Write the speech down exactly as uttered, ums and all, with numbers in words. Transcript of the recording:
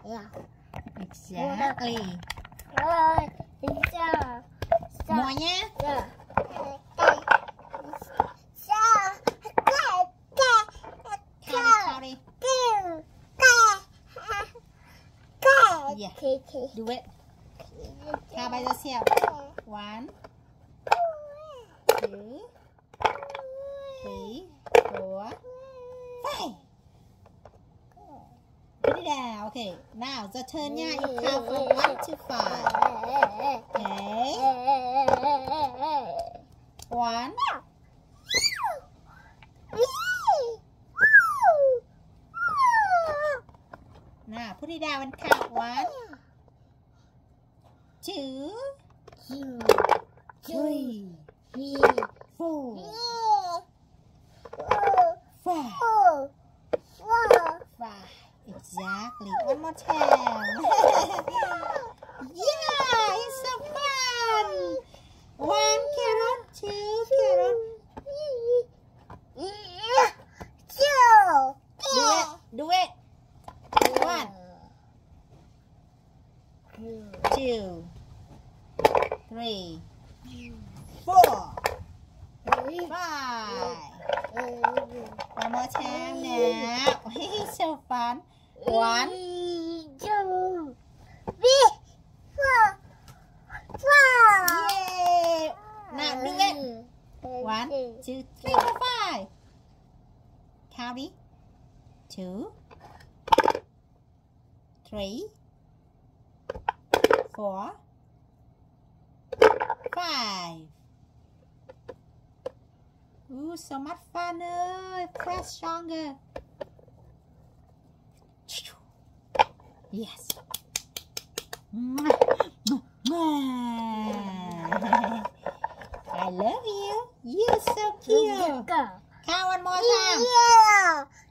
Yeah. Exactly. Uh, yeah. More nha. Yeah. Count it, count it. Yeah. Do it. Count by yourself. One, two, three, four, five. Put it down. Okay. Now the turn. Yeah, you count from one to five. Okay. One. Now put it down and count. One, two, three, four, five. Five. Exactly. One more time. Yeah, it's so fun. One carrot, two carrot. Do it. Do it. One, two, three, four, five. One more time now. It's so fun. One, two, three, four, five. Yay! Now do it. One, two, three, four, five. Count it. Two, three, four, five. Ooh, so much fun. Uh, press stronger. Yes. I love you. You're so cute. Count one more time. Yeah.